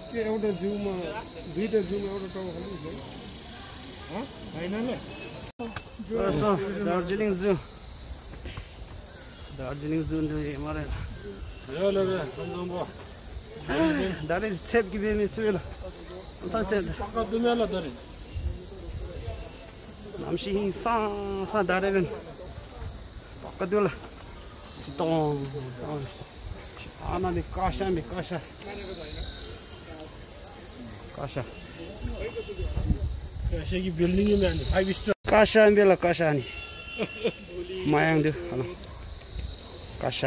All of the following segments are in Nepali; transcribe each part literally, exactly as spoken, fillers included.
के एउटा जिउमा दुईटा जिउमा एउटा टाउको खाली हुन्छ है final Darjeeling zoo Darjeeling zoo मरे यो ल नम्बर दारे सेप कि बेमी सुल ससे पक्का दुनियाला दरे namshi sa sa दारे बेन पक्का दुला तों आना दे काशा में काशा काशा काशा की बिल्डिंग में आनी फाइव स्टार काशा बेला काशा नि मायांग दु हलो काशा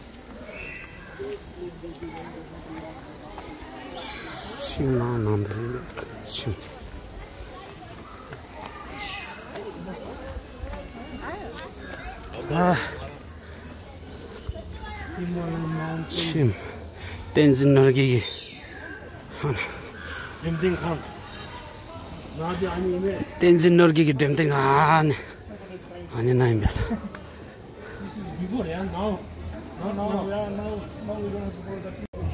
सिना नाम दे सिन ah Chim Tenzin Norgigi Demting Khan Nadi Ani Ime Tenzin Norgigi Demting Khan Ani Naimel. This is before, yeah, now. No, no, no, yeah, now, now we don't have to go that.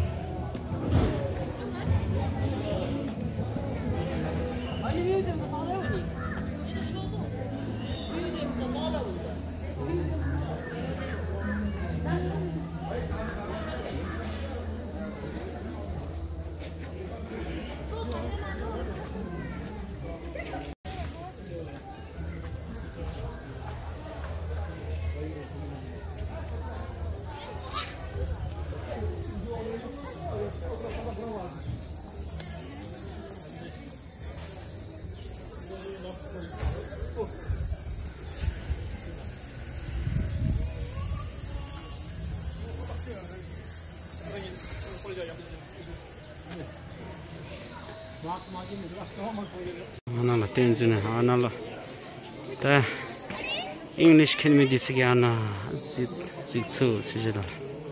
Anala Tenzin Anala the English can be disagana sit sit so sigil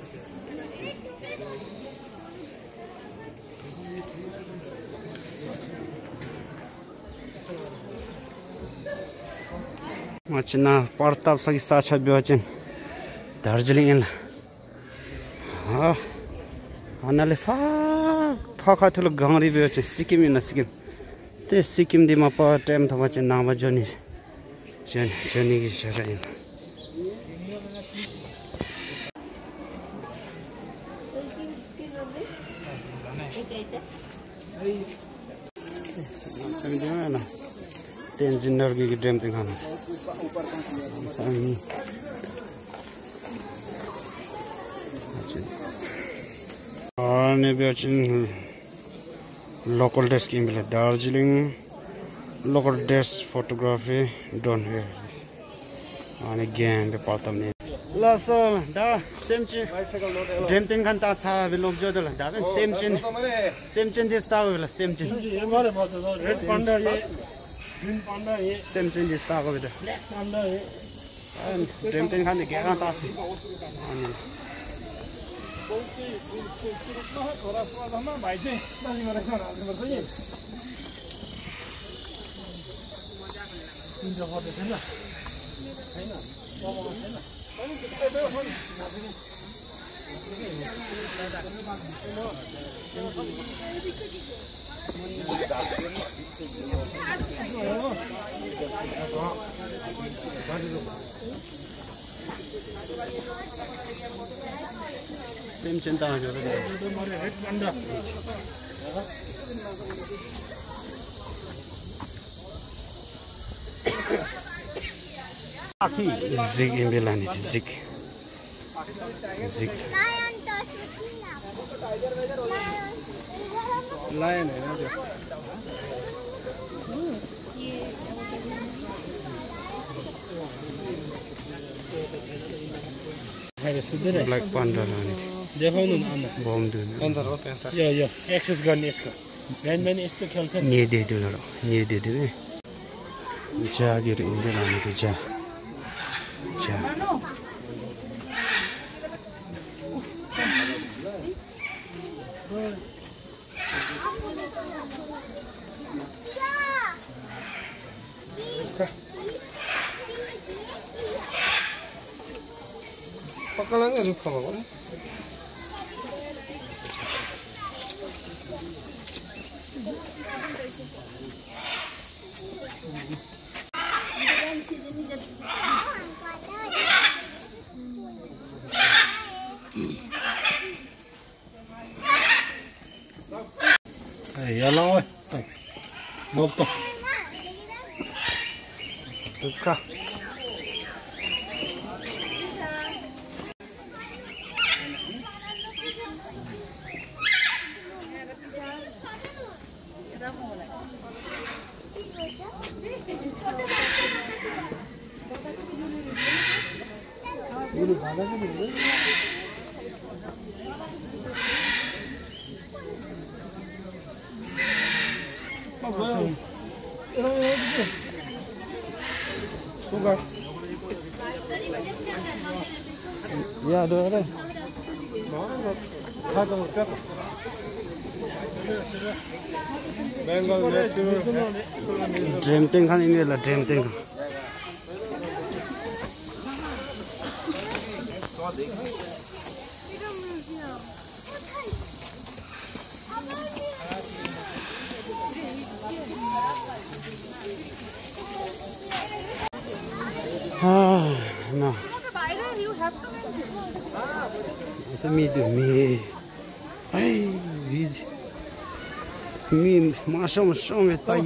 Machina Partap Sagi Sacha Biochin Darjeeling Ah Anale fa Fakatulu Gangri Biochin Sikkim in a Sikkim This Sikkim di mapa time to watch Nama Johnny Johnny Sharin. Tenzin Norgigi Demting Hana. Maybe watching local desk in Darjeeling, local desk photography done here. And again, the part of me. So, the same chin. Dream thing can touch how we look good. Same chin. Same chin this tower, same chin. Red panda, green panda, same chin this tower with the black panda. And dream thing can get on top. Same chinta ho jata hai. Red panda. Zig in Belani, zig. Zig. Lion. Black panda. देखाउनु न अन्ना बम दिनु पन्ध्र हो पैंतालीस यो यो एक्सेस गर्ने यसको बिहान बिहान यस्तो खेल्छ नि दे दिनु ल नि दे दिनु जागिर इन्डे लाने त जा जा पकड़ांगे रुक खा Yellow ơi. Một tuần. Được cả. Sugar. Ya, được đấy. Đó là hai trăm một chất. Bengal natural. Dream Tank kan ini adalah Dream Tank. Ah, no. It's a me to me. Hey, easy. Me, masha masha me tai.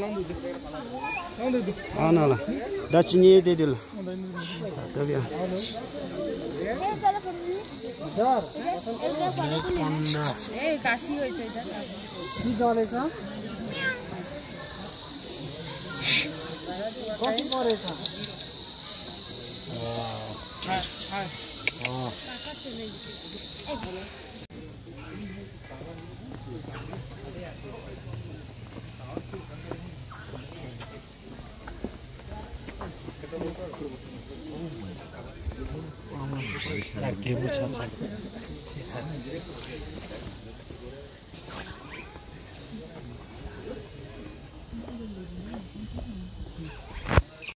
Ah, no la. That's nie de dil. Tapi ya. ए काशी होइ छ इधर की जलेछ कति परेछ हाय हाय अ Like game